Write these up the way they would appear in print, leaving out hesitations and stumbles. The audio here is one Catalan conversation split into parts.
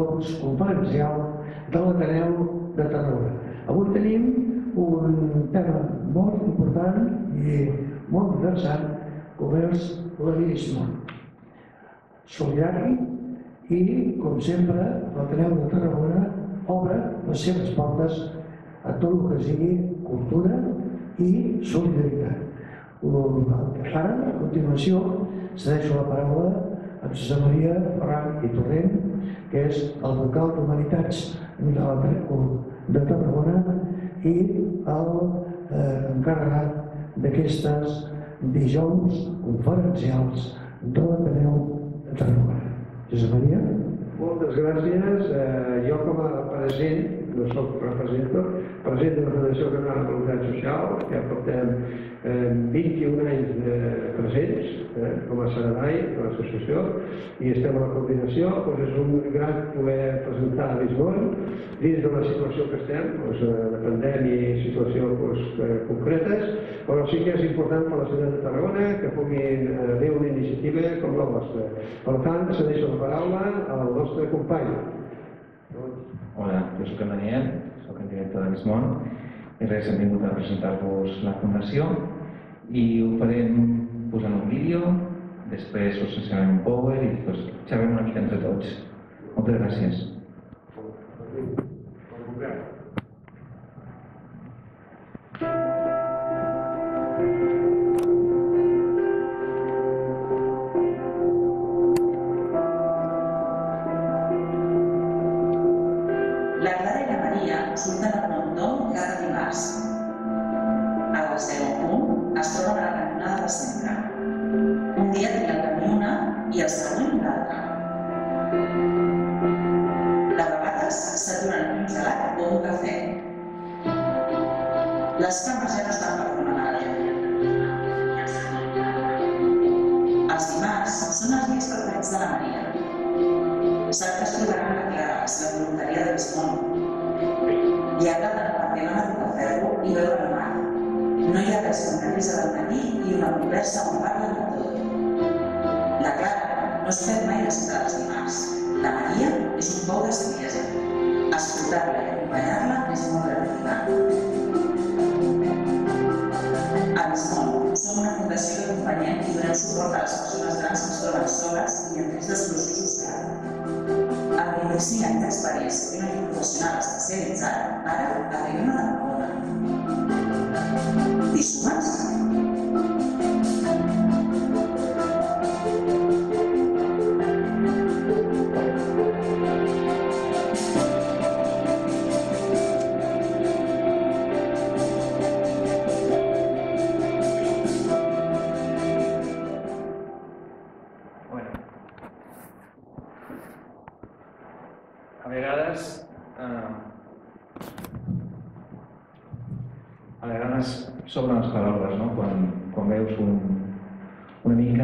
torns conferencial de l'Ateneu de Tarragona. Avui tenim un tema molt important i molt interessant, com és l'avirisme solidari, i, com sempre, l'Ateneu de Tarragona obre les seves portes a tot el que sigui cultura i solidaritat. Ara, a continuació, cedeixo la paraula a Josep Maria Ferran i Torrent, que és el vocal d'Humanitats de l'Ateneu de Tarragona i l'encarregat d'aquestes dijous conferencials de l'Ateneu de Tarragona. Josep Maria. Moltes gràcies. Jo com a president, no soc representant, president de la Federació Catalana de Voluntat Social, que portem 21 anys presents com a Saradai, com a associació, i estem a la coordinació. És un gran poder presentar Avismon dins de la situació que estem, de pandèmia i situació concretes, però sí que és important per la ciutat de Tarragona que puguin fer una iniciativa com la vostra. Per tant, cedeixo la paraula al nostre company. Hola, jo soc en Daniel, soc el director d'Avismon i res, hem vingut a presentar-vos la fundació i ho farem posant un vídeo, després us ensenyarem un power i després xerrem una mica entre tots. Moltes gràcies. La Clara i la Maria surten al Montón cada dimarts. A les 10:01 es troben a la cantonada de sempre. Un dia trien camí una i el següent l'altre. De vegades s'aturen un gelat o un cafè. Les cames ja no estan per donar l'àrea. Els dimarts són els dies preferits de la Maria. Sap que es trobaran a Clares, la voluntaria d'Avismon. Li agrada repartir la mà de ferro i veure el mar. No hi ha res com una risa del matí i una conversa on parlen de tot. La Clara no es perd mai de sentar els dimarts. La Maria és un pou de saviesa. Escoltar-la i acompanyar-la és molt gratificant. Avismon som una fundació que acompanyem i donem suport a les persones grans que es troben soles i en risc d'exclusió social. Amb 25 anys d'experiència i un professional especialitzat, ara arribem a Tarragona. T'hi sumes? A vegades sobren les paraules, no? Quan veus una mica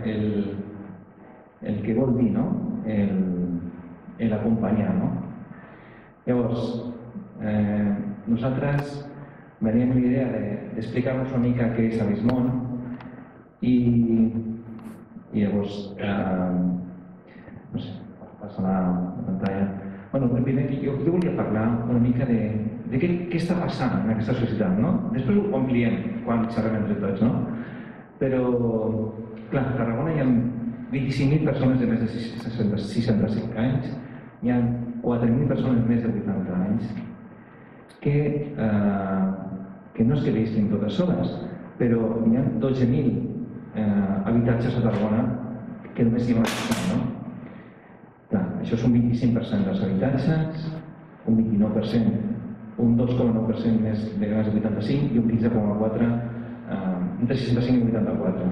el que vol dir, no? L'acompanyar, no? Llavors, nosaltres veníem amb l'idea d'explicar-nos una mica què és Avismon i llavors, no sé, passa la pantalla. Bueno, primer jo volia parlar una mica de què està passant en aquesta societat, no? Després ho ampliem quan xerrem entre tots, no? Però, clar, a Tarragona hi ha 25.000 persones de més de 65 anys, hi ha 4.000 persones de més de 80 anys que no és que visquin totes soles, però hi ha 12.000 habitatges a Tarragona que només hi ha una persona, no? Clar, això és un 25% dels habitatges, un 29%, un 2,9% més de grans de 85 i un 15,4% entre 65 i 84.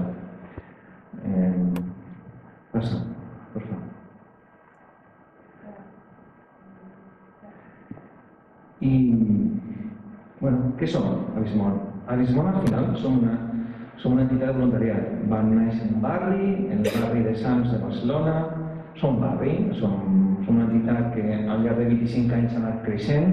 Passa, per favor. I, bueno, què som Avismon? Avismon al final som una entitat de voluntariat. Vam néixer en un barri, en el barri de Sants de Barcelona. Som barri, som una entitat que al llarg de 25 anys ha anat creixent,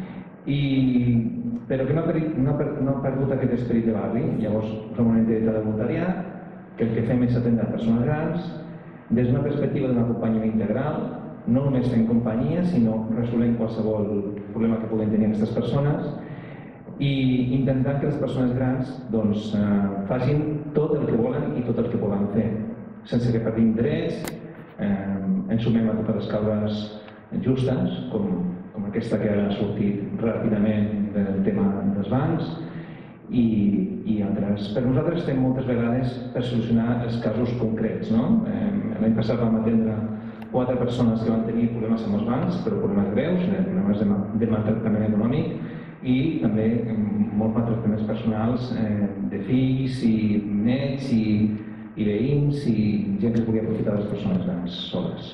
però que no ha perdut aquest esperit de barri. Llavors, som una entitat de voluntariat que el que fem és atendre persones grans des d'una perspectiva d'un acompanyament integral, no només fent companyia, sinó resolent qualsevol problema que puguin tenir aquestes persones i intentant que les persones grans facin tot el que volen i tot el que poden fer, sense que perdin drets. Ens sumem a totes les causes justes, com aquesta que ha sortit ràpidament del tema dels bancs i altres. Per nosaltres estem moltes vegades per solucionar els casos concrets. L'any passat vam atendre 4 persones que van tenir problemes amb els bancs, però problemes greus, problemes de maltractament econòmic i també molts maltractaments personals de fills i nets i veïns i gent que es volia aprofitar de les persones grans soles.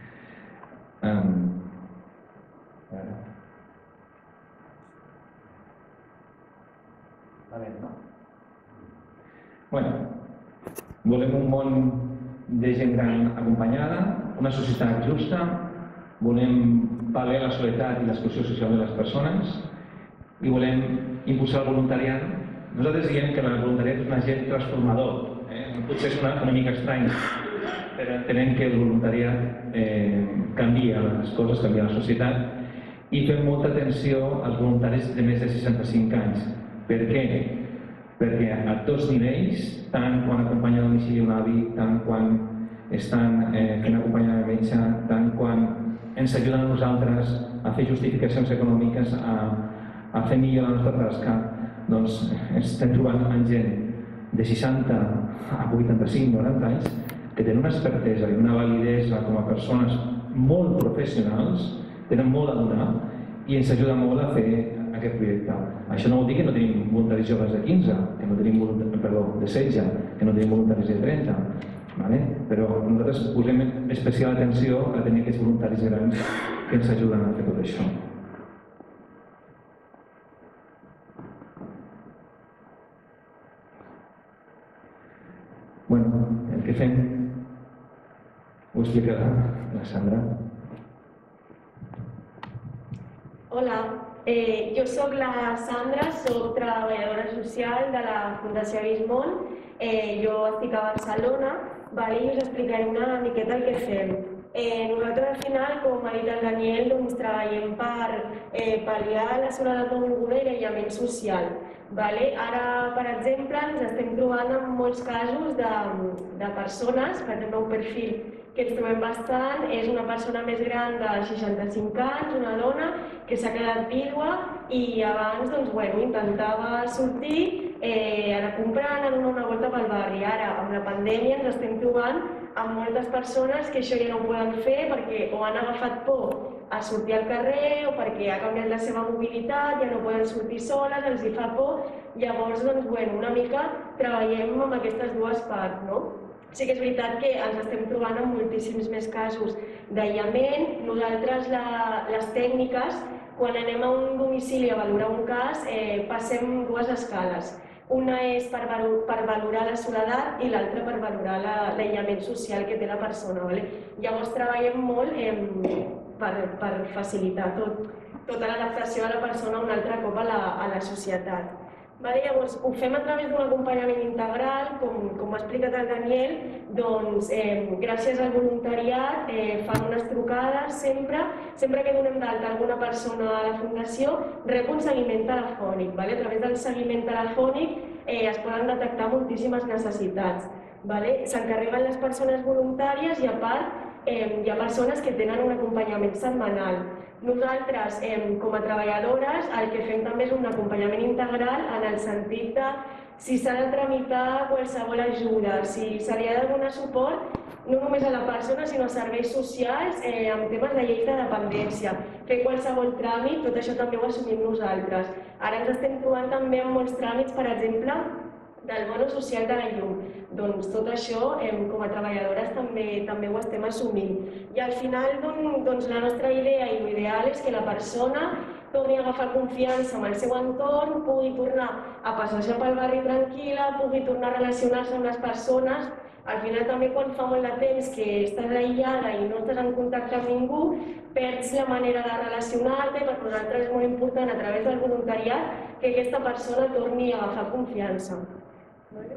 Volem un món de gent gran acompanyada, una societat justa, volem pal·liar la soledat i l'exclusió social de les persones i volem impulsar el voluntariat. Nosaltres diem que el voluntariat és un agent transformador. Potser és una mica estrany, però entenem que el voluntariat canvia les coses, canvia la societat i fem molta atenció als voluntaris de més de 65 anys. Per què? Perquè a tots nivells, tant quan acompanyen a domicili un avi, tant quan estan fent acompanyament de metge, tant quan ens ajuden a nosaltres a fer justificacions econòmiques, a fer millor la nostra tasca, doncs estem trobant amb gent de 60 a 85, 90 anys que tenen una expertesa i una validesa com a persones molt professionals, tenen molt a donar i ens ajuda molt a fer aquest projecte. Això no vol dir que no tenim voluntaris joves de 15, de 16, que no tenim voluntaris de 30, però nosaltres posem especial atenció a tenir aquests voluntaris grans que ens ajuden a fer tot això. El que fem ho explicarà la Sandra. Hola, jo soc la Sandra, soc treballadora social de la Fundació Vismont. Jo estic a Barcelona i us explicaré una miqueta el que fem. Nosaltres al final, com ha dit el Daniel, treballem per pal·liar la soledat no volguda i l'aïllament social. Ara, per exemple, ens estem trobant amb molts casos de persones, per exemple, un perfil que ens trobem bastant, és una persona més gran de 65 anys, una dona que s'ha quedat vídua i abans intentava sortir, anar comprant, a donar una volta pel barri. Ara, amb la pandèmia, ens estem trobant amb moltes persones que això ja no ho poden fer perquè o han agafat por a sortir al carrer o perquè ha canviat la seva mobilitat, ja no poden sortir soles, els hi fa por. Llavors, una mica treballem amb aquestes dues parts, no? Sí que és veritat que ens estem trobant amb moltíssims més casos d'aïllament. Nosaltres, les tècniques, quan anem a un domicili a valorar un cas, passem dues escales. Una és per valorar la soledat i l'altra per valorar l'aïllament social que té la persona. Llavors treballem molt per facilitar tota l'adaptació de la persona un altre cop a la societat. Llavors, ho fem a través d'un acompanyament integral, com ha explicat el Daniel, doncs gràcies al voluntariat fan unes trucades sempre que donem d'alta alguna persona a la Fundació, rep un seguiment telefònic. A través del seguiment telefònic es poden detectar moltíssimes necessitats. S'encarreguen les persones voluntàries i a part hi ha persones que tenen un acompanyament setmanal. Nosaltres, com a treballadores, el que fem també és un acompanyament integral en el sentit de si s'ha de tramitar qualsevol ajuda, si se li ha de donar suport no només a la persona, sinó a serveis socials en temes de lleis de dependència. Fer qualsevol tràmit, tot això també ho assumim nosaltres. Ara ens estem trobant també amb molts tràmits, per exemple, del bono social de la llum. Doncs tot això, com a treballadores, també ho estem assumint. I al final, la nostra idea i l'ideal és que la persona torni a agafar confiança amb el seu entorn, pugui tornar a passejar pel barri tranquil·la, pugui tornar a relacionar-se amb les persones. Al final també quan fa molt de temps que estàs aïllada i no estàs en contacte amb ningú, perds la manera de relacionar-te. Per nosaltres és molt important a través del voluntariat que aquesta persona torni a agafar confiança.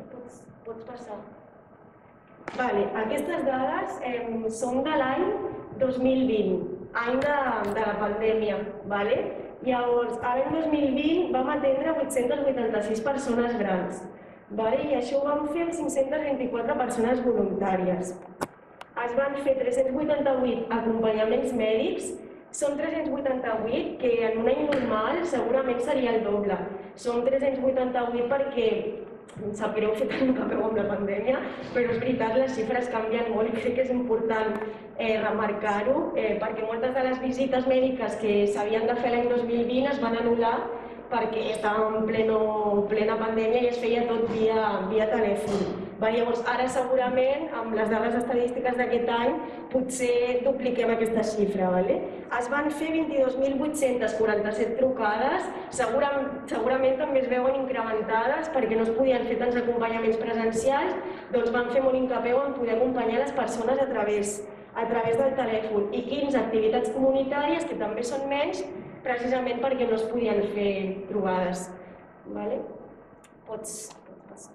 Pots passar. Aquestes dades són de l'any 2020, any de la pandèmia. Llavors, l'any 2020 vam atendre 886 persones grans i això ho vam fer amb 524 persones voluntàries. Es van fer 388 acompanyaments mèdics. Són 388 que en un any normal segurament seria el doble. Són 388 perquè em sap greu fer tant que veu amb la pandèmia, però és veritat, les xifres canvien molt i crec que és important remarcar-ho, perquè moltes de les visites mèdiques que s'havien de fer l'any 2020 es van anul·lar perquè estàvem en plena pandèmia i es feia tot via telèfon. Llavors, ara segurament, amb les dades estadístiques d'aquest any, potser dupliquem aquesta xifra. Es van fer 22.847 trucades, segurament també es veuen incrementades perquè no es podien fer tants acompanyaments presencials, doncs van fer molt hincapié en poder acompanyar les persones a través del telèfon i 15 activitats comunitàries, que també són menys, precisament perquè no es podien fer trobades. Pots passar.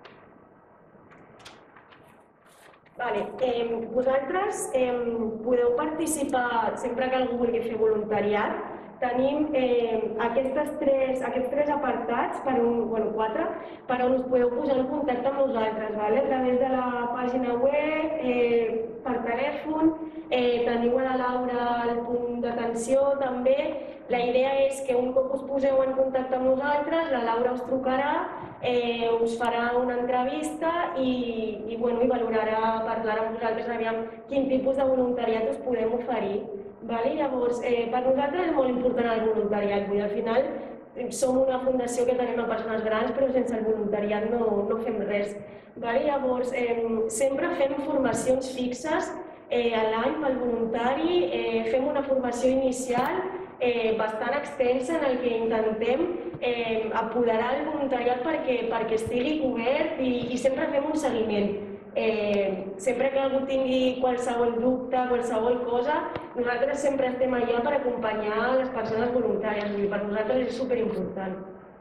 Vosaltres podeu participar sempre que algú vulgui fer voluntariat. Tenim aquests tres apartats, quatre, per on us podeu posar en contacte amb nosaltres, a través de la pàgina web, per telèfon, teniu a la Laura el punt d'atenció també. La idea és que un cop us poseu en contacte amb nosaltres, la Laura us trucarà, us farà una entrevista i valorarà, parlarà amb vosaltres, aviam quin tipus de voluntariat us podem oferir. Llavors, per nosaltres és molt important el voluntariat, al final som una fundació que tenim a persones grans, però sense el voluntariat no fem res. Llavors, sempre fem formacions fixes a l'any pel voluntari, fem una formació inicial bastant extensa en què intentem apoderar el voluntariat perquè estigui cobert i sempre fem un seguiment. Sempre que algú tingui qualsevol dubte, qualsevol cosa, nosaltres sempre estem allà per acompanyar les persones voluntàries. Per nosaltres és superimportant.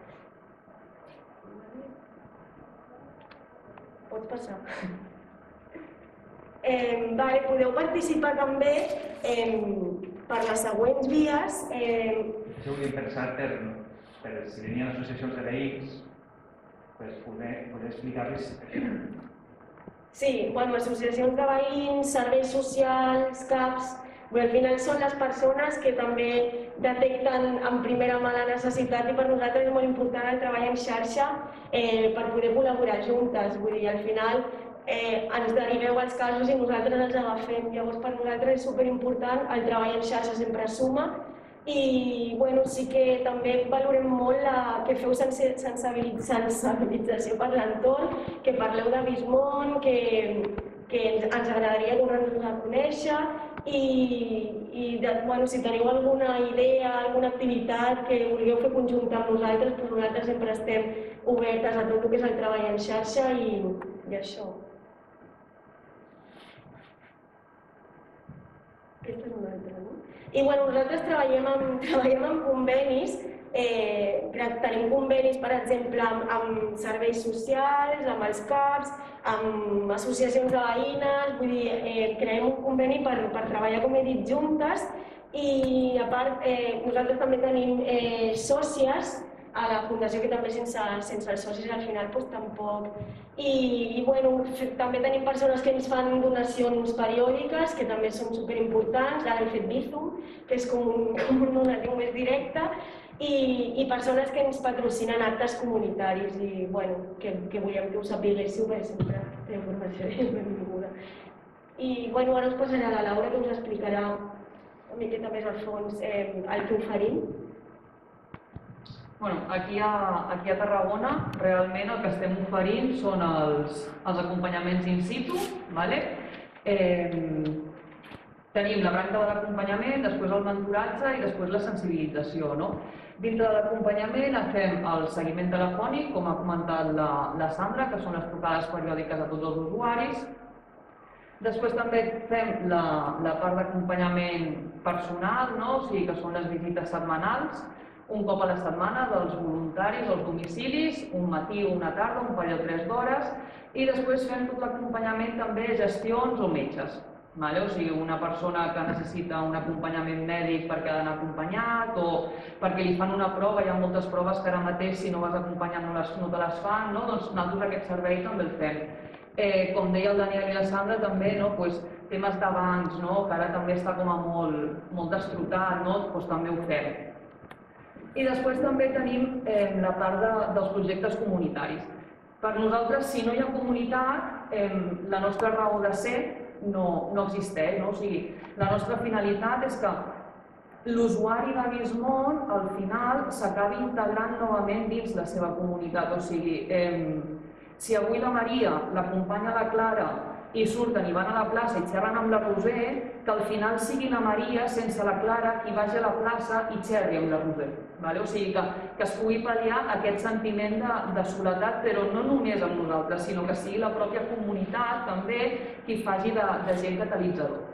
Pots passar. Podeu participar també per les següents vies. Jo volia pensar si venien associacions de veïns, poder explicar-los. Sí, associacions de veïns, serveis socials, CAPs, al final són les persones que també detecten en primera mà la necessitat i per nosaltres és molt important el treball en xarxa per poder col·laborar juntes. Vull dir, al final ens deriveu els casos i nosaltres els agafem. Llavors, per nosaltres és superimportant, el treball en xarxa sempre suma i sí que també valorem molt que feu sensibilització per l'entorn, que parleu de Vismont, que ens agradaria donar-nos a conèixer i si teniu alguna idea, alguna activitat que vulgueu fer conjunta amb nosaltres, nosaltres sempre estem obertes a tot el que és el treball en xarxa i això. Aquesta és una altra, no? I nosaltres treballem amb convenis, tenim convenis, per exemple, amb serveis socials, amb els CAPs, amb associacions de veïnes, vull dir, creem un conveni per treballar, com he dit, juntes i a part nosaltres també tenim sòcies a la fundació, que també sense els socis al final tampoc. I també tenim persones que ens fan donacions periòdiques, que també són superimportants, ara hem fet Bizum, que és com un donatiu més directe, i persones que ens patrocinen actes comunitaris i que volíem que ho sapiguéssiu perquè sempre la informació és benvinguda. I ara us passarà a la Laura, que us explicarà una miqueta més a fons el que oferim. Aquí a Tarragona realment el que estem oferint són els acompanyaments in situ. Tenim la branca de l'acompanyament, després el mentoratge i després la sensibilització. Dintre de l'acompanyament fem el seguiment telefònic, com ha comentat la Sandra, que són les trucades periòdiques a tots els usuaris. Després també fem la part d'acompanyament personal, o sigui que són les visites setmanals, un cop a la setmana dels voluntaris als domicilis, un matí o una tarda, un parell o 3 d'hores, i després fem tot l'acompanyament també a gestions o metges. O sigui, una persona que necessita un acompanyament mèdic perquè ha d'anar acompanyat o perquè li fan una prova, hi ha moltes proves que ara mateix si no vas acompanyat no te les fan, doncs nosaltres aquest servei també el fem. Com deia el Daniel i la Sandra també, temes de bancs, que ara també està com a molt destrotat, doncs també ho fem. I després també tenim la part dels projectes comunitaris. Per nosaltres, si no hi ha comunitat, la nostra raó de ser no existeix. O sigui, la nostra finalitat és que l'usuari de Vismont al final s'acabi integrant novament dins la seva comunitat. O sigui, si avui la Maria l'acompanya la Clara i surten i van a la plaça i xerren amb la Roser, que al final sigui la Maria sense la Clara qui vagi a la plaça i xerri amb la Roser. O sigui, que es pugui pal·liar aquest sentiment de soledat, però no només amb nosaltres, sinó que sigui la pròpia comunitat també qui faci de gent catalitzador.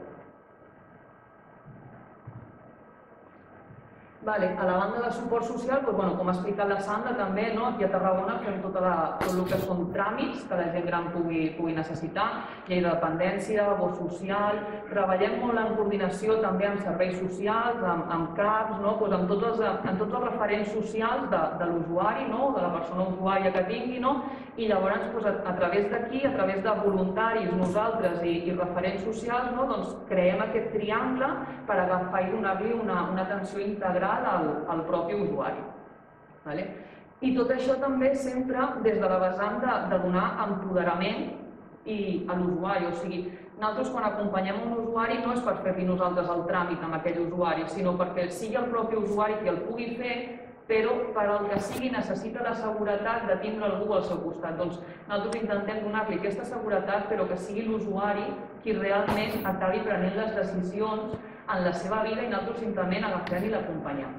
A la banda de suport social, com ha explicat la Sandra, també aquí a Tarragona fem tot el que són tràmits que la gent gran pugui necessitar, llei de dependència, bo social, treballem molt en coordinació també amb serveis socials, amb CAPs, amb tots els referents socials de l'usuari, de la persona usuària que tingui, i llavors a través d'aquí, a través de voluntaris, nosaltres i referents socials, creem aquest triangle per agafar i donar-li una atenció integral al propi usuari. I tot això també sempre des de la vessant de donar empoderament a l'usuari. O sigui, nosaltres quan acompanyem un usuari no és per fer-li nosaltres el tràmit amb aquell usuari, sinó perquè sigui el propi usuari qui el pugui fer, però per al que sigui necessita la seguretat de tindre algú al seu costat. Doncs nosaltres intentem donar-li aquesta seguretat, però que sigui l'usuari qui realment acabi prenent les decisions en la seva vida i nosaltres simplement agafem i l'acompanyem.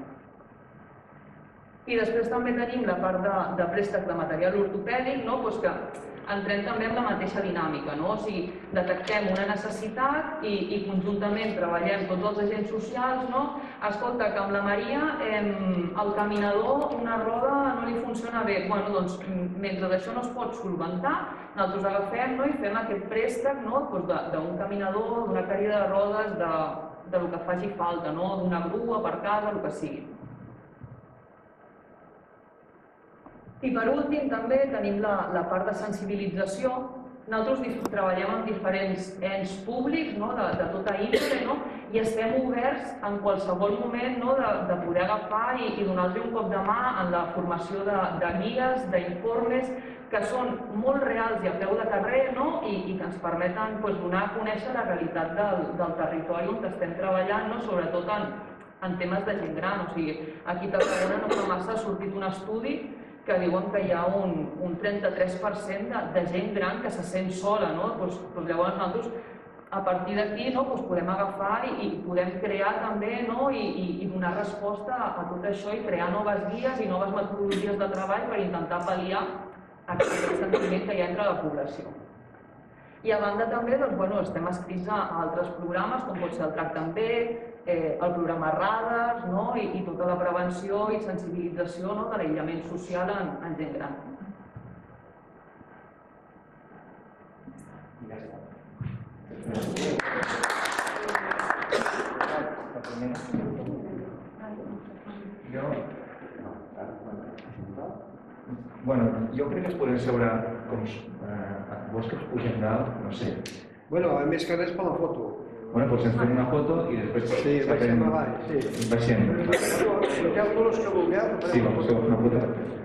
I després també tenim la part de préstec de material ortopèdic, que entrem també en la mateixa dinàmica. O sigui, detectem una necessitat i conjuntament treballem tots els agents socials. Escolta, que amb la Maria el caminador, una roda no li funciona bé. Doncs mentre això no es pot solventar, nosaltres agafem i fem aquest préstec d'un caminador, d'una cadira de rodes, del que faci falta, d'una grua per casa, el que sigui. I per últim també tenim la part de sensibilització. Nosaltres treballem amb diferents ens públics de tota índole i estem oberts en qualsevol moment de poder agafar i donar-los un cop de mà en la formació de guies, d'informes que són molt reals i a peu de carrer i que ens permeten donar a conèixer la realitat del territori on estem treballant, sobretot en temes de gent gran. O sigui, aquí a Tarragona no fa massa ha sortit un estudi que diuen que hi ha un 33% de gent gran que se sent sola. Llavors nosaltres a partir d'aquí podem agafar i podem crear també i donar resposta a tot això i crear noves guies i noves metodologies de treball per intentar pal·liar aquest sentiment que hi ha entre la població. I a banda també estem escrits a altres programes, com pot ser el Tracte amb bé, el programa Radars i tota la prevenció i sensibilització de l'aïllament social en gent gran. Jo crec que es podem seure com vols que us pugem dalt, no sé. A més que res per la foto. Doncs ens fem una foto i després... Sí, baixem avall, sí. Baixem. Expliqueu tots els que vulgueu. Sí, vamos a fer una foto.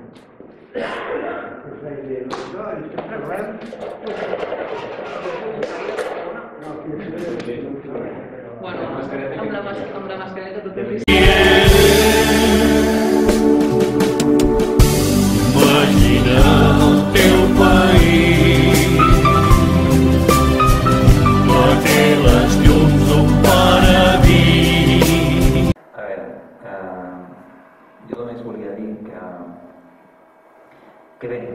Amb la mascareta tot és... Imagina el teu país, no té les llums d'un paradís. A veure, jo només volia dir que bé,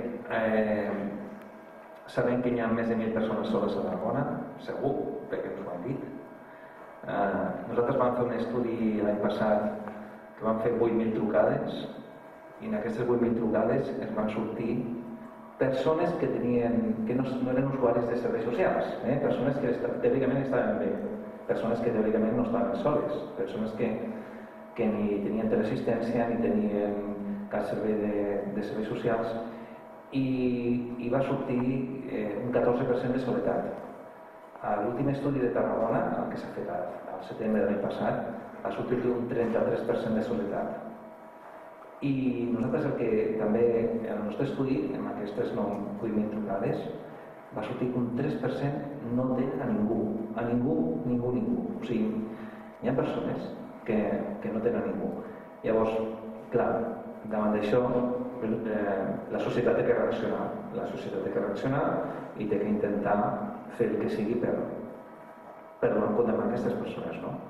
sabem que hi ha més de 1.000 persones soles a Tarragona, segur, perquè ens ho han dit. Nosaltres vam fer un estudi l'any passat que vam fer 8.000 trucades i en aquestes 8.000 trucades es van sortir persones que no eren usuaris de serveis socials, persones que teòricament estaven bé, persones que teòricament no estaven soles, persones que ni tenien teleassistència ni tenien cap servei de serveis socials, i va sortir un 14% de soledat. A l'últim estudi de Tarragona, el que s'ha fet al setembre de l'any passat, va sortir un 33% de soledat. I nosaltres el que també, en el nostre estudi, en aquestes 9.000 trucades, va sortir que un 3% no tenen a ningú. O sigui, hi ha persones que no tenen a ningú. Llavors, clar, davant d'això, la societat té que reaccionar. La societat té que reaccionar i té que intentar fer el que sigui per donar compte amb aquestes persones, no?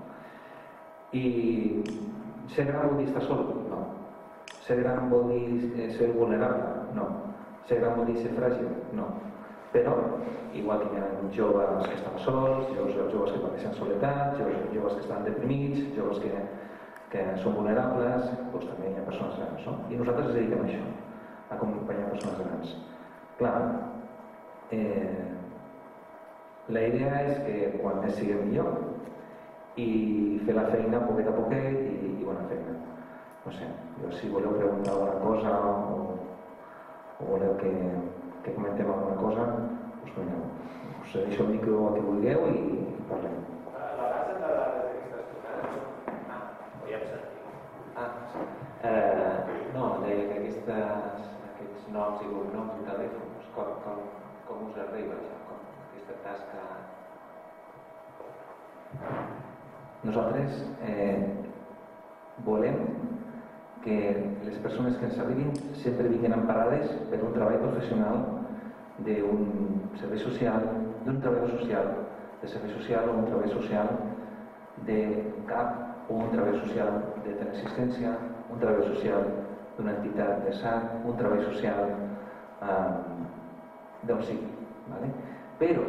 I ser gran vol dir estar sol? No. Ser gran vol dir ser vulnerable? No. Ser gran vol dir ser fràgil? No. Però, igual que hi ha joves que estan sols, joves que pateixen soledat, joves que estan deprimits, joves que són vulnerables, doncs també hi ha persones grans, no? I nosaltres ens dediquem a això, a acompanyar persones grans. Clar, la idea és que quan més siguem millor i fer la feina poquet a poquet i bona feina. No sé, si voleu preguntar alguna cosa o voleu que comentem alguna cosa, us deixo el micro a que vulgueu i parlem. La base de dades d'aquestes trucades? Ho ja hem sentit. No, deia que aquests noms i cognoms i telèfons, com us arriba aquesta tasca? Nosaltres volem que les persones que ens arribin sempre vinguin emparades per un treball professional d'un servei social, d'un treballador social, de servei social o un treball social de CAP o un treball social de teleassistència, un treball social d'una entitat de SAC, un treball social d'on sigui. Però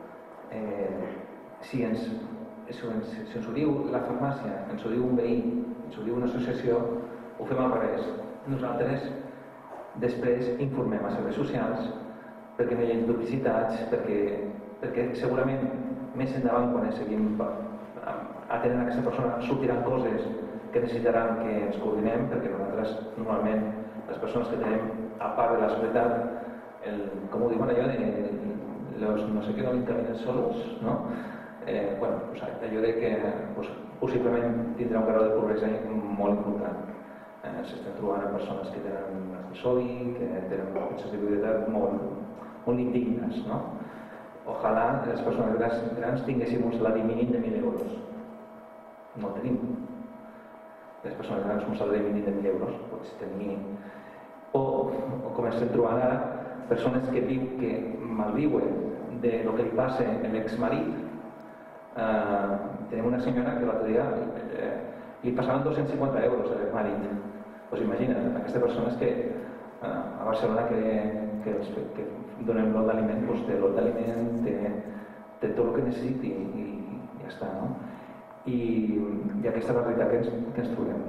si ens ho diu la farmàcia, ens ho diu un veí, ens ho diu una associació, ho fem al revés. Nosaltres després informem a serveis socials perquè no hi hagi duplicitats, perquè segurament més endavant quan seguim atenent aquesta persona sortiran coses que necessitaran que ens coordinem, perquè nosaltres normalment les persones que tenim a part de la soledat, com ho diuen allò de no sé què no l'incaminen sols, no? Allò de que possiblement tindrà un grau de pobresa molt important. S'estan trobant amb persones que tenen estisodi, que tenen sensibilitat molt indignes, no? Ojalà les persones grans tinguéssim un salari mínim de 1.000 euros. No el tenim. Les persones grans un salari mínim de 1.000 euros pots tenir. O com estem trobant ara, persones que malviuen de lo que li passa a l'exmarit. Tenim una senyora que l'altre dia li passaven 250 euros a l'exmarit. Doncs imagina't, aquestes persones que a Barcelona que donem lot d'aliment, doncs té lot d'aliment, té tot el que necessiti i ja està, no? I aquesta és la realitat que ens trobem.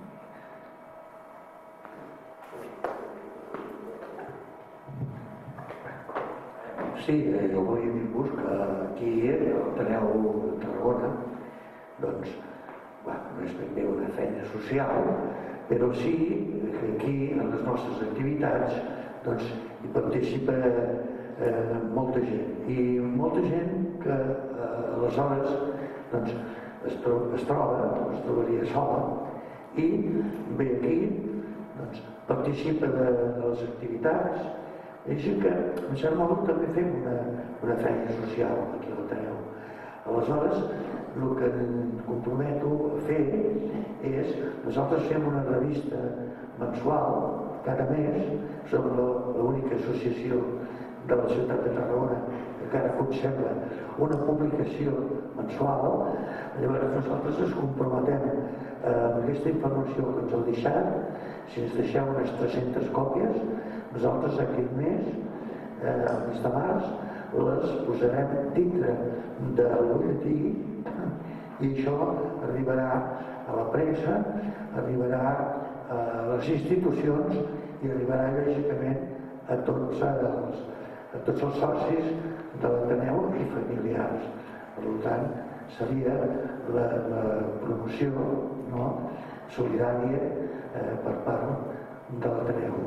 Sí, jo volia dir-vos que aquí al Ateneu de Tarragona doncs, no és ben bé una feina social, però sí que aquí en les nostres activitats doncs, hi participa molta gent i molta gent que aleshores doncs, es trobaria sola i ve aquí, doncs, participa de les activitats. Així que, en cert modo, també fem una feina social aquí a l'Ateneu. Aleshores, el que em comprometo a fer és, nosaltres fem una revista mensual cada mes, som l'única associació de la ciutat de Tarragona que encara conserva una publicació mensual. Llavors nosaltres ens comprometem amb aquesta informació que ens heu deixat. Si ens deixeu unes 300 còpies, nosaltres aquest mes, el mes de març, les posarem dintre de l'butlletí i això arribarà a la premsa, arribarà a les institucions i arribarà lògicament a tots els socis de l'Ateneu i familiars. Per tant, seria la promoció solidària per part de l'Ateneu.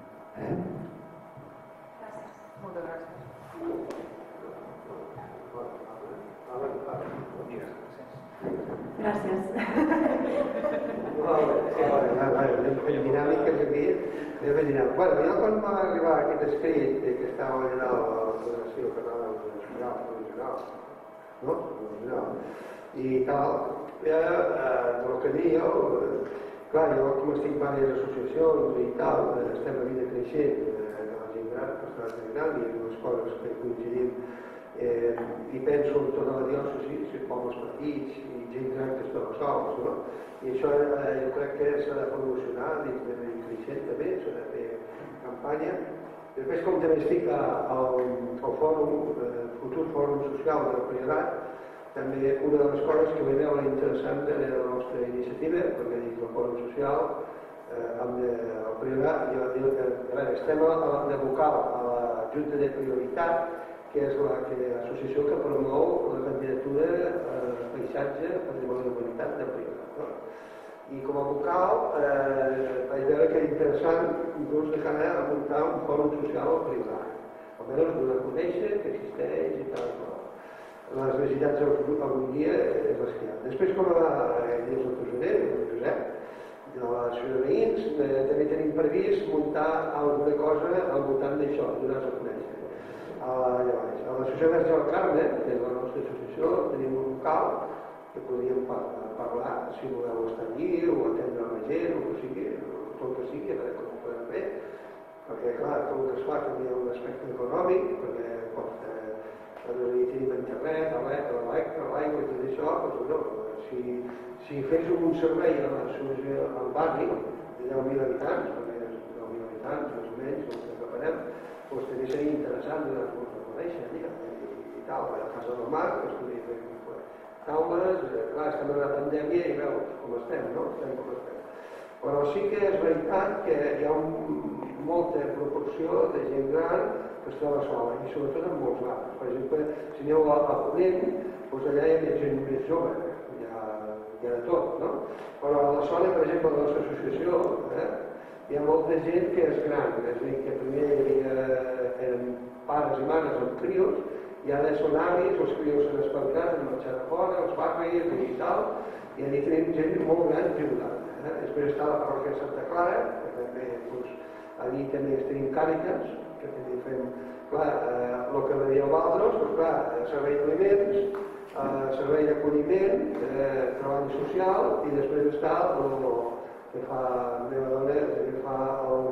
Moltes gràcies. Gràcies. Dinàmiques aquí. Bueno, jo quan va arribar aquest escrit que estava allà a la Federació Catalana Nacional i tal, del que diu, clar, jo com estic en diverses associacions i tal, estem a vida creixent de la gent gran, personal gran, i unes coses que coincidim i penso en tota la diòcesi, pobles petits i gent gran que es troba sols, no? I això jo crec que s'ha de promocionar dins de la creixent també, s'ha de fer campanya. Després, com també estic al fòrum, futur fòrum social del Priorat, també una de les coses que vaig veure interessant era la nostra iniciativa, perquè dins del fòrum social, amb el Priorat, estem de vocal a la Junta de Prioritat, que és l'associació que promou la candidatura a paisatge patrimoni de humanitat del Priorat. I com a vocal vaig veure que era interessant inclús de cara a muntar un fòrum social al Priorat. Almenys donar a conèixer que existeix i tal. Les necessitats avui dia és les que hi ha. Després, com a dins el tresorer, el Josep, de l'Associació de Veïns, també tenim previst muntar alguna cosa al voltant d'això, donar-nos a conèixer. A l'Associació Verge del Carme, que és la nostra associació, tenim un local que podríem parlar, si voleu estar allí o atendre la gent, o tot el que sigui, a veure com ho podem fer, perquè, clar, tot el que es fa també hi ha un aspecte econòmic, perquè tenim internet, l'aigua i tot això, si féssim un servei al barri de 10.000 habitants, perquè 10.000 habitants, més o menys, el que preparem, doncs també seria interessant donar-nos a conèixer i tal, a Casa del Mar, que es podria fer taules, clar, estem en la pandèmia i veus com estem, no? Estem com estem. Però sí que és veritat que hi ha molta proporció de gent gran que es troba sola, i sobretot en molts barris. Per exemple, si aneu a Ponent, doncs allà hi ha gent més jove, hi ha de tot, no? Però a la zona, per exemple, de la nostra associació, hi ha molta gent que és gran, és a dir, que primer eren pares i mares amb crios, i ara són avis, els crios s'han espavilat, han marxat a fora, els barris i tal, i allà tenim gent molt gran jubilada. Després està la parròquia de Santa Clara, que també, allí també tenim Càritas, que també fem, clar, el que deia el Valdros, doncs clar, servei d'aliments, servei d'acolliment, treball social, i després està el que fa la meva dona, que fa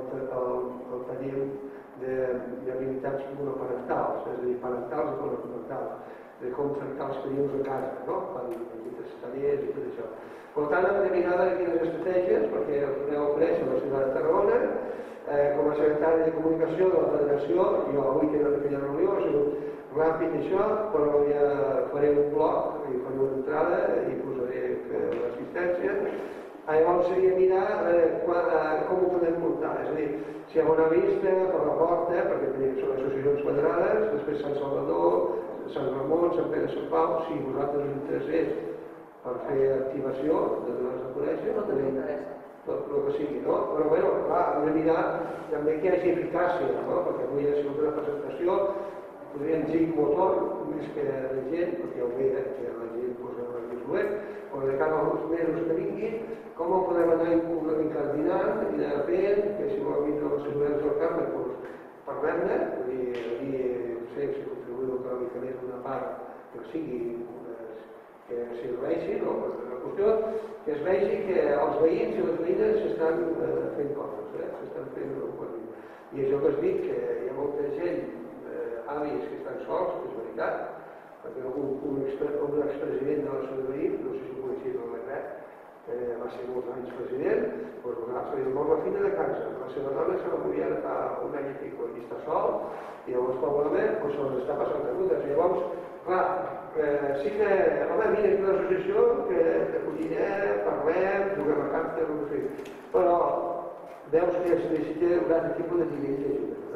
el taller d'habilitats monoparentals, és a dir, parentals i monoparentals, de com tractar els crios a casa, no? Fan petites tallers i tot això. Per tant, hem de mirar quines estratègies, perquè us aneu a conèixer la ciutat de Tarragona, com a secretari de comunicació de la Federació, jo avui que he anat a aquella reunió, ha sigut ràpid això, però ja faré un blog, i faré una entrada i posaré l'assistència. Llavors seria mirar com ho podem muntar, és a dir, si hi ha una vista per la porta, perquè són associacions quadrades, després Sant Salvador, Sant Ramon, Sant Pere, Sant Pau, si vosaltres us interessés per fer activació de donar-nos a conèixer, tot el que sigui, no? Però bé, clar, hem de mirar també que hi hagi eficàcia, no? Perquè avui ha sigut una presentació, podríem dir motor, més que la gent, perquè ja ho veia que la gent posa més web, però de cara als mesos que vinguin, com ho podem anar incardinant i anar fent, que si vol vindre els ciutadans del camp, doncs parlem-ne, i si contribuïm econòmicament una part que sigui que serveixi, no? La qüestió que es vegi que els veïns i les veïnes s'estan fent coses, s'estan fent coses. I això que has dit, que hi ha molta gent, avis que estan sols, que és veritat, perquè un expresident de la Societat de Veïns, no sé si ho coneixia el Legret, va ser molts anys president, doncs nosaltres li mor la filla de càncer. La seva dona se la moria fa un any i pico, i està sol, i llavors probablement se les està passant canudes. Llavors, clar, sí que, home, mira, és una associació que acollirem, parlem, juguem a cartes, no sé, però veus que es necessita un altre tipus de nivell d'ajuda.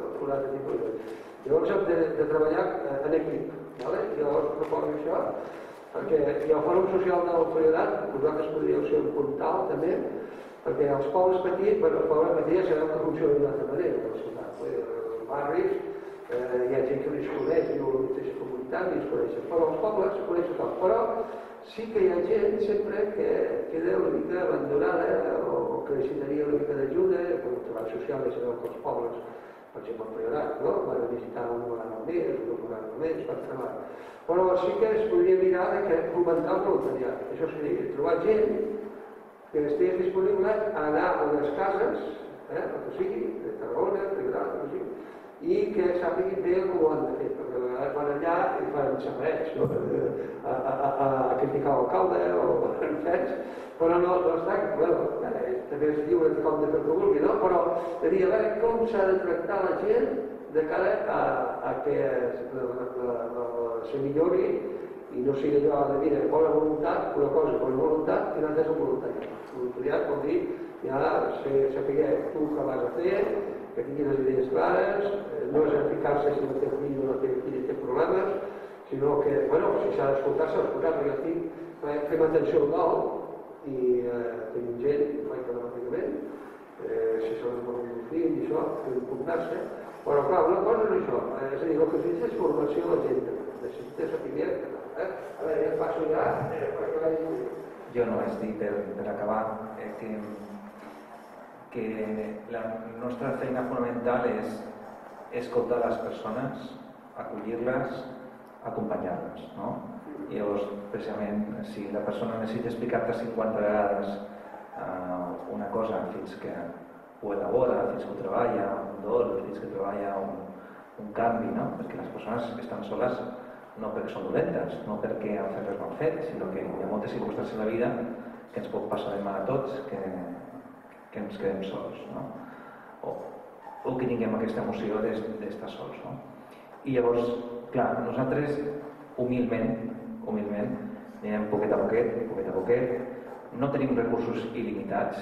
un altre tipus de... Llavors hem de treballar en equip. Llavors proposo això, perquè el Fòrum Social de el Priorat, vosaltres podríeu ser un puntal també, perquè els pobles petits, el poble petit ja sabeu que funciona d'una altra manera, a la ciutat. Els barris, hi ha gent que no es coneix, no la mateixa comunitat, ni es coneixen, però els pobles es coneixen tot. Però sí que hi ha gent sempre que queda una mica abandonada o que necessitaria una mica d'ajuda, per el treball social, ja sabeu que els pobles, per exemple, el Priorat, van a visitar una vegada al mes, una vegada al mes, per treballar. Però sí que es podria mirar de fomentar el voluntariat. Això seria trobar gent que estigués disponible a anar a les cases, el que sigui, de Tarragona, de Priorat, el que sigui, i que sàpiguin bé com ho han de fer, perquè a vegades van allà i fan xafarets, no? A criticar l'alcalde o en fets, però no està, també es diu com de fer el que vulgui, no? Però de dir, a veure com s'ha de tractar la gent de cara a que se millori i no sigui allò de mira, bona voluntat, una cosa, bona voluntat, i l'altra és el voluntariat. El voluntariat vol dir ja saber tu què vas a fer, que tinguin les idees clares, no és ficar-se si el teu fill o el teu fill té problemes, sinó que, bueno, si s'ha d'escoltar, s'ha d'escoltar, perquè jo estic fent atenció al dol i tenim gent, faig telemàticament, si són un fill i això, que impugnar-se, però clar, una cosa és això, és a dir, el que es diu és formació de la gent, necessita saber català. A veure, ja passo ja, Jo només dic per acabar que la nostra feina fonamental és escoltar les persones, acollir-les, acompanyar-les, no? I llavors, precisament, si la persona necessita explicar-te 50 vegades una cosa fins que ho elabora, fins que ho treballa, un dol, fins que treballa un canvi, no? Perquè les persones estan soles no perquè són dolentes, no perquè han fet res mal fet, sinó que hi ha moltes circumstàncies en la vida que ens pot passar de mà a tots, que ens quedem sols, no? O que tinguem aquesta emoció d'estar sols, no? I llavors, clar, nosaltres humilment anem poquet a poquet, no tenim recursos il·limitats,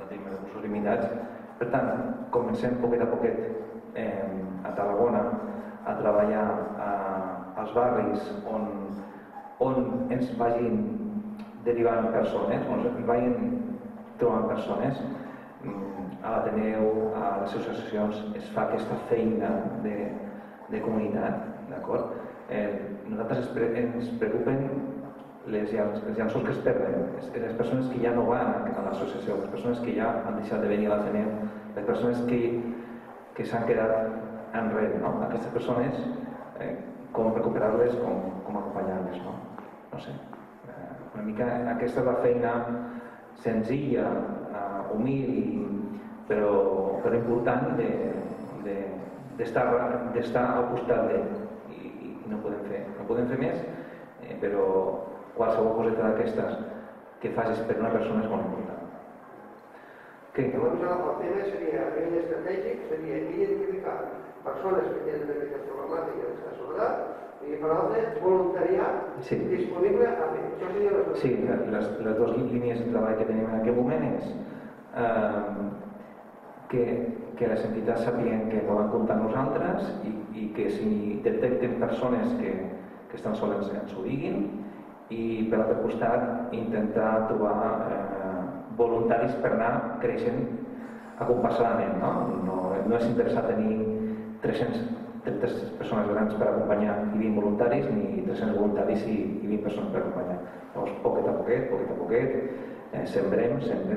per tant, comencem poquet a poquet a Tarragona a treballar als barris on ens vagin derivant persones, on ens vagin trobant persones. A l'Ateneu, a les associacions, es fa aquesta feina de comunitat, d'acord? Nosaltres ens preocupen les llençols que es perden, les persones que ja no van a l'associació, les persones que ja han deixat de venir a l'Ateneu, les persones que s'han quedat enrere, no? Aquestes persones, com recuperar-les, com acompanyar-les, no? No sé, una mica aquesta és la feina senzilla, humil, però important d'estar al costat d'ell, i no podem fer més, però qualsevol coseta d'aquestes que facis per una persona és molt important. Llavors el tema seria, a nivell estratègic, seria identificar persones que tenen aquestes problemàtiques de soledat i per l'altre, voluntariat disponible a fer. Això seria la Sí, les dues línies de treball que tenim en aquest moment és que les entitats sàpiguen que poden comptar amb nosaltres i que si detecten persones que estan soles ens ho diguin, i per l'altre costat intentar trobar voluntaris per anar creixent acompassadament, no? No és interessant tenir 300 persones grans per acompanyar i 20 voluntaris, ni 300 voluntaris i 20 persones per acompanyar. Llavors, poquet a poquet, sembrem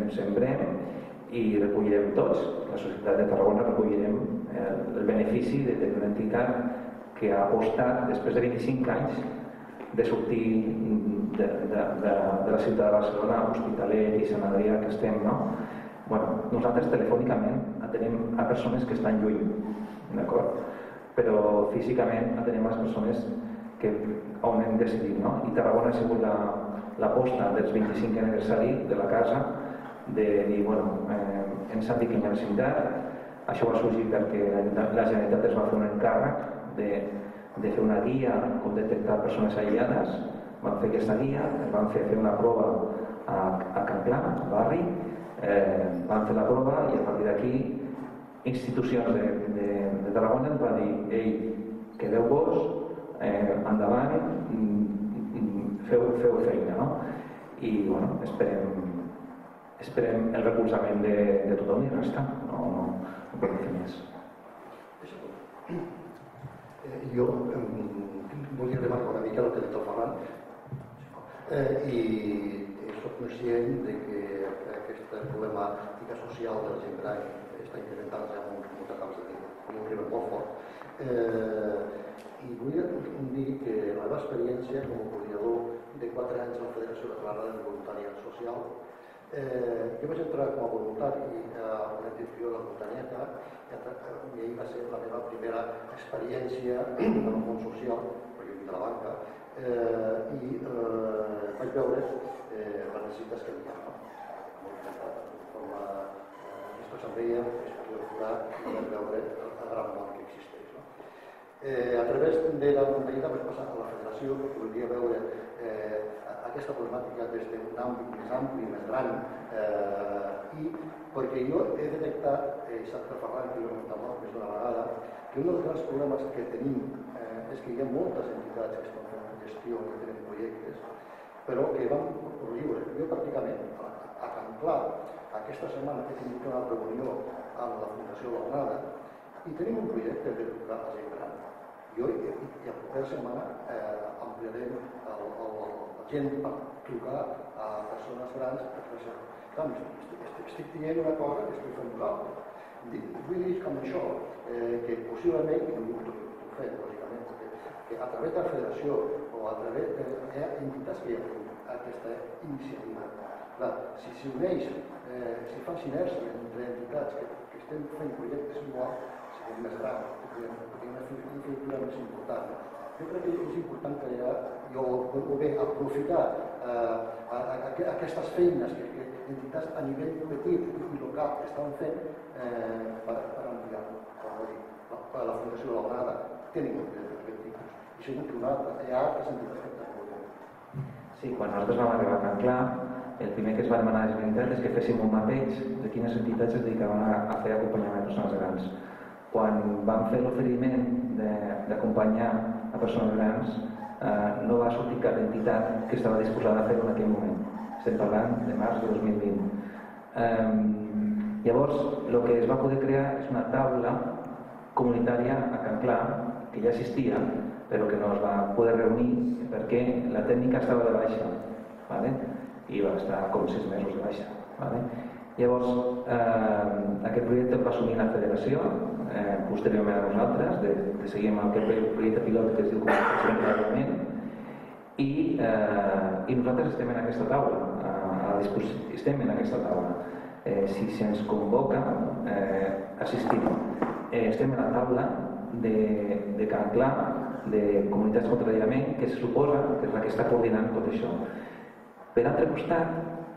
i recollirem tots. La Societat de Tarragona recollirem el benefici d'una entitat que ha apostat, després de 25 anys, de sortir de la ciutat de Barcelona, Hospitalet i Sant Adrià, que estem, no? Bueno, nosaltres telefònicament atenem a persones que estan lluny, d'acord? Però físicament atenem a les persones on hem decidit, no? I Tarragona ha sigut l'aposta del 25 aniversari de la casa, de dir, bueno, ens han dit que hi ha necessitat. Això va sorgir perquè la Generalitat es va fer un encàrrec de fer una guia com detectar persones aïllades. Van fer aquesta guia, van fer una prova a Can Clar, al barri, van fer la prova i a partir d'aquí institucions de Tarragona ens van dir: ei, quedeu-vos, endavant, feu feina, no? I, bueno, esperem el recolzament de tothom i res, no podem fer més. Jo volia remarcar una mica el que ha dit el Ferran i soc conscient que aquesta problemàtica social de la gent gran està incrementant-se en molts camps de vida, amb un nivell molt fort. I volia dir que la meva experiència com a coordinador de 4 anys a la Federació Catalana de Voluntariat Social, jo vaig entrar com a voluntari a una institució de la muntanyeta i ahir va ser la meva primera experiència en el món social, perquè vinc de la banca, i vaig veure les necessitats que hi ha. Com després em veia, i vaig veure el gran món que existeix. A través de la muntanyeta vaig passar a la federació, perquè volia veure aquesta problemàtica des d'un àmbit més ampli, més gran, i perquè jo he detectat, i sap que el Ferran que ho he comentat més d'una vegada, que un dels grans problemes que tenim és que hi ha moltes entitats que estan fent gestió, que tenen projectes, però que van per lliure. Jo pràcticament, a Can Clar, aquesta setmana he tingut una reunió amb la Fundació Launada i tenim un projecte de trucar a gent gran. Jo i la propera setmana ampliarem la gent per trucar a persones grans per fer-se. Estic dient una cosa que estic fent nosaltres. Vull dir com això, que possiblement, i no ho fem, lògicament, que a través de la federació o a través de entitats que hi ha aquesta iniciativa, si s'uneix, si fan sinergia entre entitats que estem fent projectes iguals, siguem més grans, que tinguem una infraestructura més important. Jo crec que és important crear o bé aprofitar aquestes feines que entitats a nivell petit i local estan fent per ampliar-ho. Per la Fundació Launada tenim aquest tipus. I segur que una altra, hi ha altres entitats que també. Sí, quan nosaltres vam arribar a Can Clar, el primer que es va demanar és veritat és que féssim un mapeig de quines entitats es dedicaven a fer acompanyament a persones grans. Quan vam fer l'oferiment d'acompanyar a persones grans, no va sortir cap entitat que estava disposada a fer-ho en aquell moment. Estem parlant de març de 2020. Llavors, el que es va poder crear és una taula comunitària a Can Clar, que ja existia, però que no es va poder reunir perquè la tècnica estava de baixa, i va estar com 6 mesos de baixa. Llavors, aquest projecte el va assumir la federació, posteriorment a nosaltres, de seguir amb aquest projecte pilot que es diu Comunicació Encarregament, i nosaltres estem en aquesta taula, estem en aquesta taula. Si se'ns convoca, assistim. Estem en la taula de Can Clar, de Comunitats contra l'Aïllament, que se suposa que és la que està coordinant tot això. Per altre costat,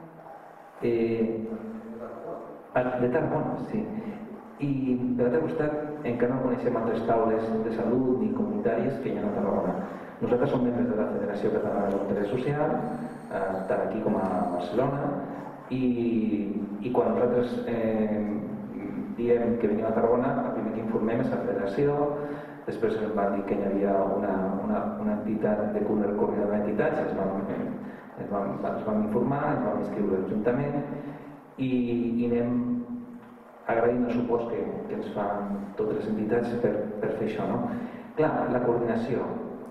de Tarragona, sí. I per altre costat, encara no coneixem altres taules de salut ni comunitàries que hi ha a Tarragona. Nosaltres som membres de la Federació Catalana de Voluntariat Social, tant aquí com a Barcelona, i quan nosaltres diem que venim a Tarragona, el primer que informem és la Federació, després ens van dir que hi havia una entitat de coordinador d'entitats, ens vam informar, ens vam inscriure a l'Ajuntament i anem agraint el suport que ens fan totes les entitats per fer això. Clar, la coordinació,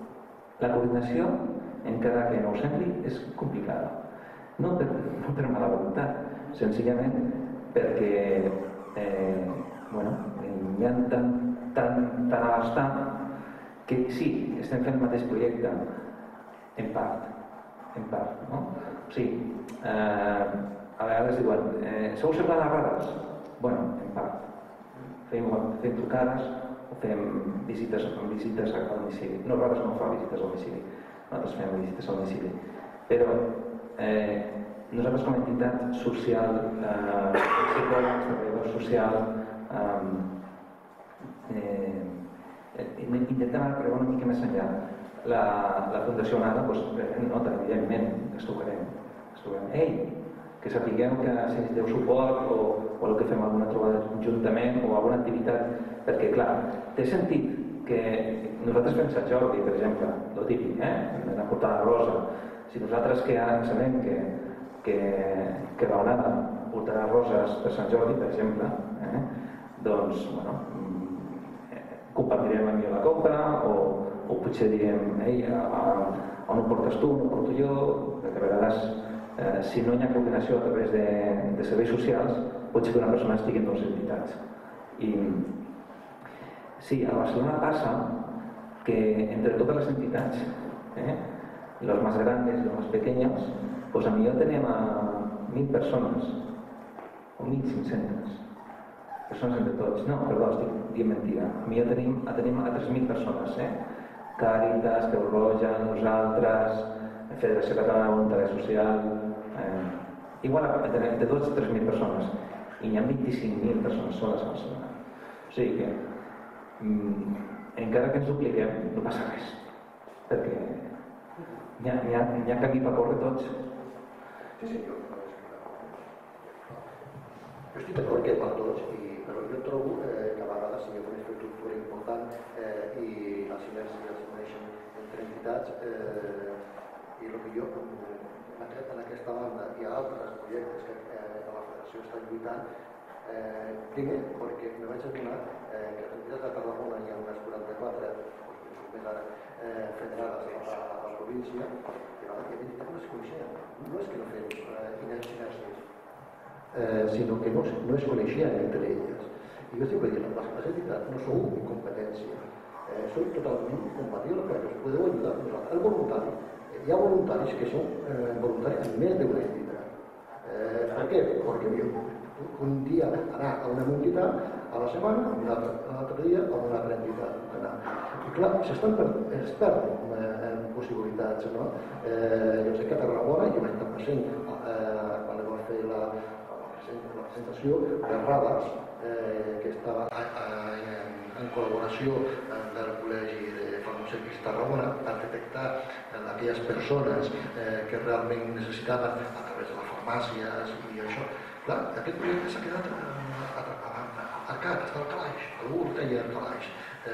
encara que no ho sembli, és complicada. No per mala voluntat, senzillament perquè hi ha tant a l'abastar que sí, estem fent el mateix projecte, en part, no? Sí, a vegades diuen, sou semblant a radars? Bueno, en part. Fem trucades o fem visites al domicili. No, radars no fa visites al domicili, nosaltres fem visites al domicili. Però nosaltres com a entitat social, psicòlegs, treballadors social, intentem arribar una mica més enllà. La Fundació Nada, evidentment, es trucarem. Ei, que sapigueu que si necessiteu suport o voleu que fem alguna trobada juntament o alguna activitat, perquè clar, té sentit que nosaltres fem Sant Jordi, per exemple, el típic, anar portant la rosa. Si nosaltres que ara sabem que Raonada portarà roses per Sant Jordi, per exemple, doncs, bueno, compartirem amb mi la compra o potser direm, ei, on ho portes tu, on ho porto jo, perquè a vegades si no hi ha coordinació a través de serveis socials, pot ser que una persona estigui en dues entitats. I sí, a Barcelona passa que entre totes les entitats, los más grandes y los más pequeños, pues a millor tenim a 1.000 persones o 1.500 persones entre tots. No, perdó, estic dient mentida. A millor tenim a 3.000 persones, Càritas, Creu Roja, nosaltres, Federació Catalana de Voluntariat Social, igual entre 2 i 3.000 persones, i hi ha 25.000 persones soles a Barcelona. O sigui que, encara que ens dupliquem, no passa res, perquè n'hi ha camí per córrer tots. Sí, jo estic d'acord que per tots, però jo trobo que a vegades si hi ha una infraestructura important i les sinergies es coneixen entre entitats, i el que jo en aquesta banda hi ha altres projectes que la Federació està lluitant, primer perquè me vaig adonar que les entitats de Tarragona hi ha unes 44, més ara, federades a la província, que a vegades no es coneixen. No és que no fem sinergies, sinó que no es coneixien entre elles. I jo estic dient, les entitats no sou incompetència, sou totalment compatibles perquè us podeu ajudar a nosaltres. El voluntari, hi ha voluntaris que són voluntaris en més d'una entitat. Per què? Perquè un dia anar a una entitat, a la setmana, un altre dia a una altra entitat. I clar, es perden possibilitats, no? Jo sé que a Tarragona hi ha una present, quan vam fer la presentació de radars que estava en col·laboració del Col·legi de Farmacèutics Tarragona per detectar aquelles persones que realment necessitaven a través de les farmàcies i això. Clar, aquest projecte s'ha quedat arcat, està al calaix, algú el tenia al calaix.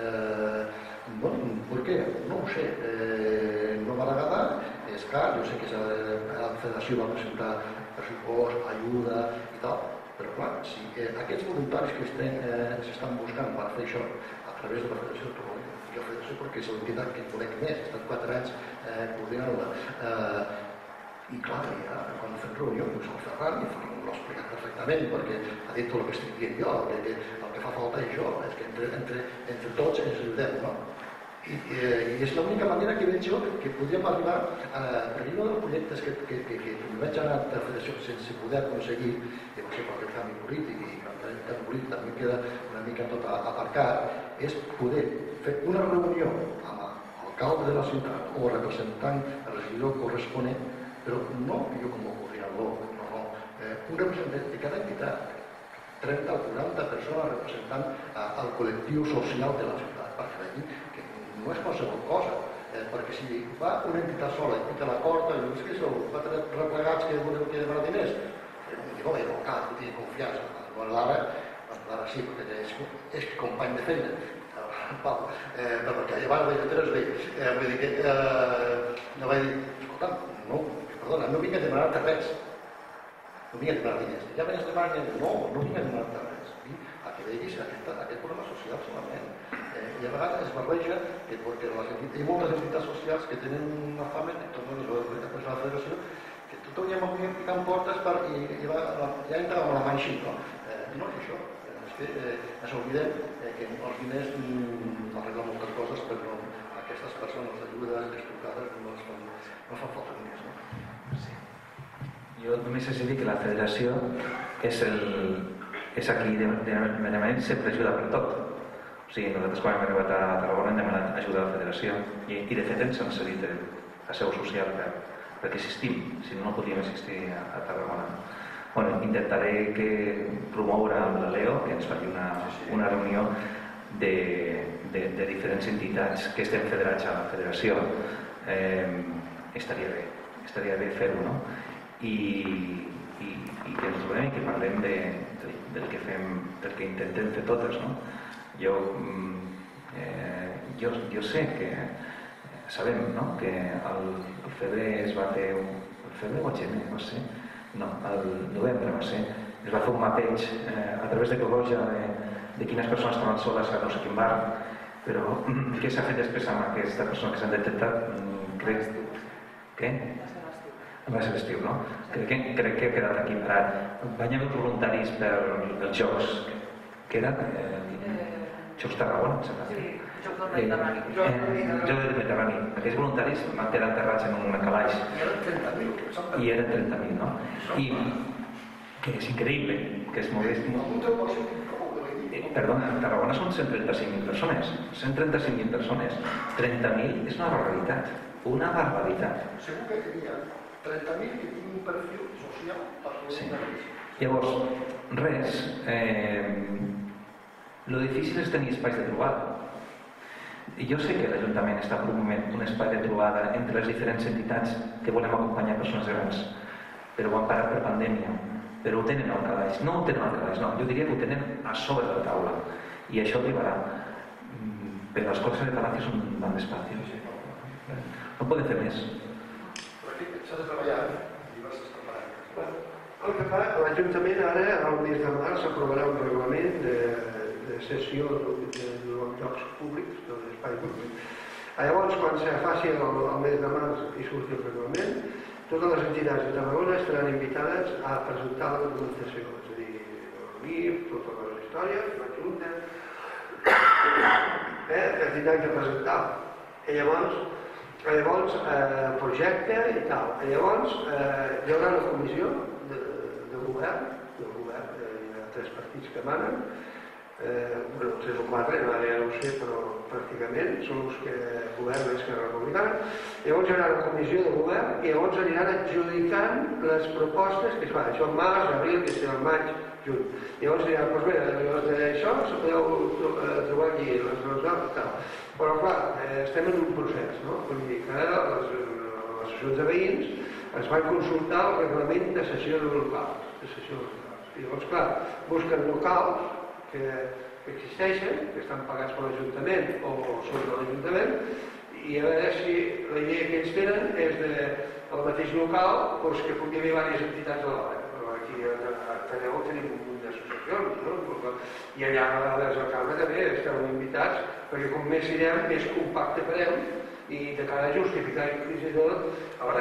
¿Por qué? No ho sé, no m'ha agradat, és clar, jo sé que la Federació va presentar pressupost, ajuda i tal, però clar, si aquests voluntaris que s'estan buscant per fer això a través de la Federació, jo Federació perquè és l'entitat que conec més, he estat 4 anys coordinant-la, i clar, quan fem reunió, doncs el Ferran l'ha explicat perfectament perquè ha dit tot el que estic dient jo, que el que fa falta és jo, és que entre tots ens ajudem, no? I és l'única manera que veig jo que podríem arribar, perquè un dels projectes que vaig anar a la Federació sense poder aconseguir, que va ser per aquest canvi polític, i el canvi polític també queda una mica tot aparcat, és poder fer una reunió amb l'alcalde de la ciutat o representant el regidor corresponent, però no jo com a coordinador, no, un representant de cada entitat, 30 o 40 persones representant el col·lectiu social de la ciutat, perquè vegin que no és qualsevol cosa, perquè si va una entitat sola i te la corta, i dius que sou 4 replegats que voleu que demanar diners, dic, home, no cal, no tinc confiança. L'ara sí, perquè és company de feina, però perquè llavors vaig fer 3 d'ells. Vull dir que no vaig dir, escolta, no, perdona, no vinc a demanar-te res, no vinc a demanar diners. Ja vens a demanar diners? No, no vinc a demanar-te res. A que veguis aquest problema social solament. I a vegades es barreja perquè hi ha moltes entitats socials que tenen una fama, com la Federació, que tothom ja m'ha picat portes i ja entra amb la mà així, no? No és això. És que ens oblidem que els diners arreglen moltes coses, però aquestes persones d'ajuda, les trucades, no fan falta diners, no? Sí. Jo només he de dir que la Federació és aquí, demanem sempre ajuda per tot. O sigui, nosaltres quan hem arribat a Tarragona hem demanat ajuda a la Federació i de fet ens han cedit la seu social perquè existim, si no podríem existir a Tarragona. Bueno, intentaré promoure amb la Leo que ens faci una reunió de diferents entitats que estem federats a la Federació. Estaria bé fer-ho, no? I que ens trobem i que parlem del que fem, del que intentem fer totes, no? Jo sé que sabem, no?, que el febrer es va fer el febrer o el gener va ser? No, el novembre va ser. Es va fer un mapeig a través de Creu de quines persones estaven soles a no sé quin bar, però què s'ha fet després amb aquesta persona que s'han detectat? Crec... Què? Va ser l'estiu, no? Crec que ha quedat aquí parat. Van haver voluntaris pels Jocs, que eren Jocs Tarragona, em sembla. Sí, Jocs del Mediterrani. Jocs del Mediterrani. Aquells voluntaris van quedar enterrats en un calaix. I eren 30.000, no? I que és increïble, que és modest. Perdona, a Tarragona són 135.000 persones. 135.000 persones. 30.000 és una barbaritat. Una barbaritat. Segur que tenia 30.000 que tinc un perfil social per voluntaris. Llavors, res, lo difícil és tenir espais de trobada. Jo sé que l'Ajuntament està promovent un espai de trobada entre les diferents entitats que volem acompanyar persones grans, però ho han parat per pandèmia, però ho tenen al calaix. No ho tenen al calaix, no, jo diria que ho tenen a sobre de la taula, i això arribarà. Però les coses de Palacio van despacio. No podem fer més. S'ha de treballar diverses temporades. El que fa, l'Ajuntament ara, al mes de març, aprovarà un reglament de cessió dels llocs públics, de l'espai públic. Llavors, quan se faci el mes de març i surti el reglament, totes les entitats de Tarragona estaran invitades a presentar la documentació, és a dir, el RIF, totes les històries, la Junta, que tindran que presentar. I llavors, projecte i tal. Llavors, hi haurà una comissió de govern, hi ha 3 partits que manen, 3 o 4, ja no ho sé, però pràcticament són els que governen Esquerra Republicana. Llavors hi haurà una comissió de govern i llavors aniran adjudicant les propostes que es fan. Això en març, abril, que serà en maig, juny. Llavors diran, doncs bé, això se podeu trobar aquí, les altres, tal. Però clar, estem en un procés, no? Vull dir que les associacions de veïns es van consultar el reglament de cessió de locals. I llavors, clar, busquen locals que existeixen, que estan pagats per l'Ajuntament o són de l'Ajuntament, i a veure si la idea que ells tenen és del mateix local que pugui haver diverses entitats alhora. Aquí a Callao tenim un munt d'associacions, no? I allà a el Carme també estem invitats, perquè com més irem, més compacte farem, i de cara a justificar fins i tot Vers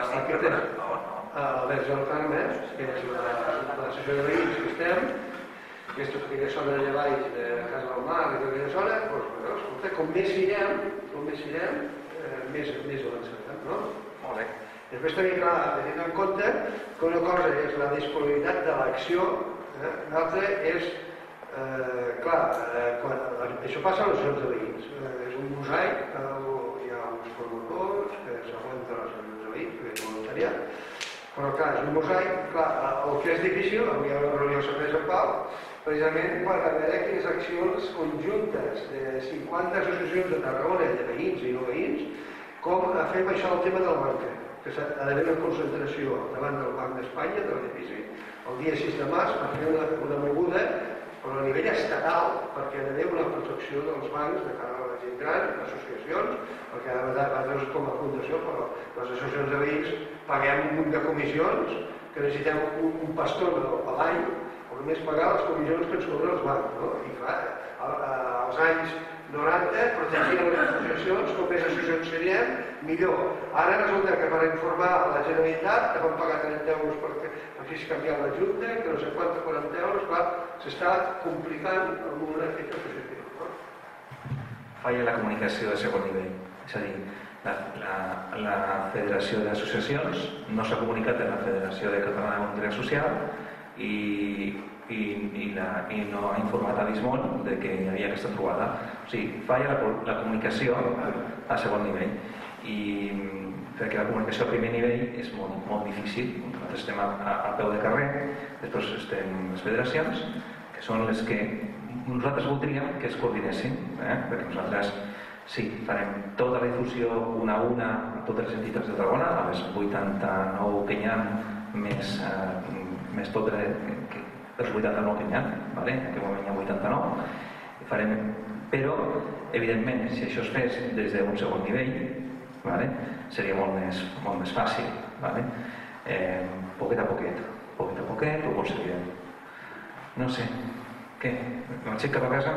el Carme, que és l'associació de veïns que estem, aquesta aquella zona de Valls, de Casa del Mar, i aquella zona, doncs, com més irem, més avançarem, no? Molt bé. Després també, clar, tenint en compte que una cosa és la disponibilitat de l'acció, l'altra és, clar, això passa a les associacions de veïns. És un mosaic, hi ha uns promotors que s'aguanten les associacions de veïns, que és voluntariat, però clar, és un mosaic, clar, el que és difícil, avui hi ha una reunió a Sant Pere Sant Pau, precisament per veure quines accions conjuntes de 50 associacions de Tarragona, de veïns i no veïns, com fem això del tema de la banca, que ha d'haver una concentració davant del Banc d'Espanya, de l'edifici, el dia 6 de març, per fer una moguda, però a nivell estatal, perquè hi ha d'haver una protecció dels bancs de cara a la gent gran, associacions, perquè nosaltres com a fundació, però les associacions de veïns paguem un munt de comissions, que necessitem un pastor a l'any, o només pagar les comissions que ens cobren els bancs, no? I clar, als anys 90 protegien les associacions, com més associacions serien, millor. Ara resulta que per informar la Generalitat que van pagar 30 euros per així canviar la Junta, que no sé quants, 40 euros, clar, s'està complicant el món d'aquesta associació. Falla la comunicació de segon nivell, és a dir, la Federació d'Associacions no s'ha comunicat amb la Federació de Catalana de Voluntariat Social i no ha informat a Dismont que hi havia aquesta trobada. O sigui, falla la comunicació a segon nivell i perquè la comunicació a primer nivell és molt difícil. Nosaltres estem a peu de carrer, després estem les federacions, que són les que nosaltres voldríem que es coordinessin, perquè nosaltres sí, farem tota la difusió una a una a totes les entitats de Tarragona, a les 89 que hi ha més més tot dels 89 que n'hi ha, en aquell moment hi ha 89, però, evidentment, si això es fes des d'un segon nivell, seria molt més fàcil. Poquet a poquet ho aconseguirem. No sé, què? M'aixec cap a casa?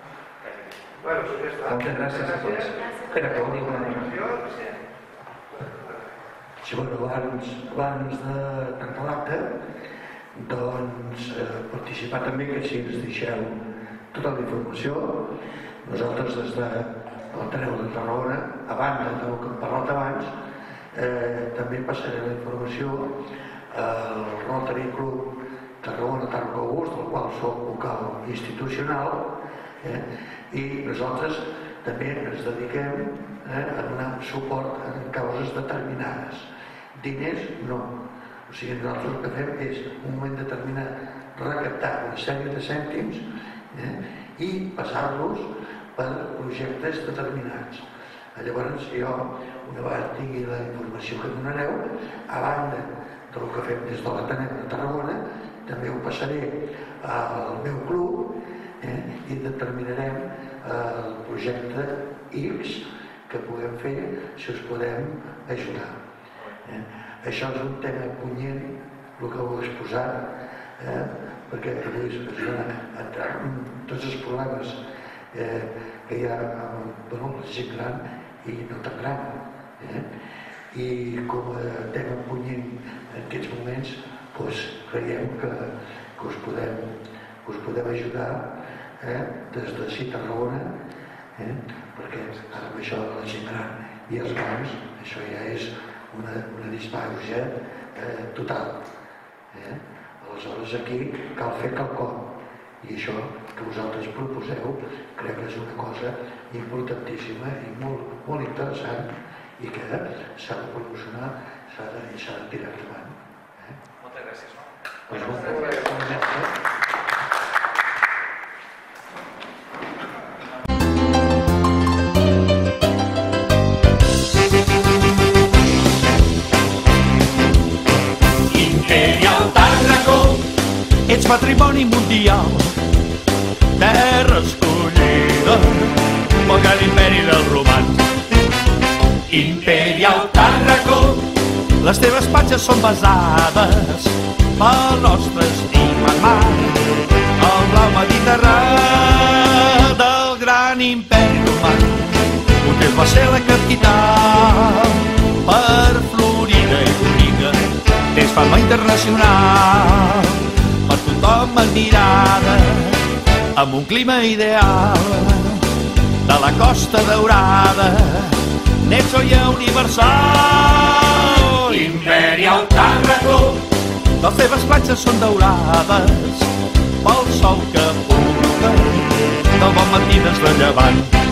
Moltes gràcies a tots. Espera, que vol dir alguna cosa. Sí, abans de tancar l'acte, doncs participar també, que si ens deixeu tota la informació, nosaltres des de l'Ateneu de Tarragona, a banda del que hem parlat abans, també passaré la informació al Rotary Club Tarragona-Tàrrega August, del qual soc vocal institucional, i nosaltres també ens dediquem a donar suport en causes determinades. Diners, no. O sigui, nosaltres el que fem és, en un moment determinat, recaptar una sèrie de cèntims i passar-los per projectes determinats. Llavors, jo, una vegada tingui la informació que donareu, a banda del que fem des de l'Ateneu de Tarragona, també ho passaré al meu club i determinarem el projecte X que puguem fer, si us podem ajudar. Això és un tema punyent, el que heu exposat, perquè es dona tots els problemes que hi ha amb la gent gran i no tan gran. I com a tema punyent en aquests moments, creiem que us podem ajudar des de Tarragona, perquè ara amb això de la gent gran i els grans, això ja és una disbauxa total. Aleshores aquí cal fer quelcom, i això que vosaltres proposeu crec que és una cosa importantíssima i molt interessant i que s'ha de promocionar, s'ha de tirar endavant. Moltes gràcies. Moltes gràcies. Ets patrimoni mundial, terra escollida pel gran imperi dels romans. Imperial Tàrraco, les teves platges són basades pel nostre estimat mar, el blau Mediterrani del gran imperi romà. Un temps va ser la capital per Florida i Bonica, tens fama internacional per tothom admirada, amb un clima ideal de la Costa Daurada, n'ets joia universal. Imperial Tàrraco, les teves platges són daurades pel sol que porta del bon matí des de llevant.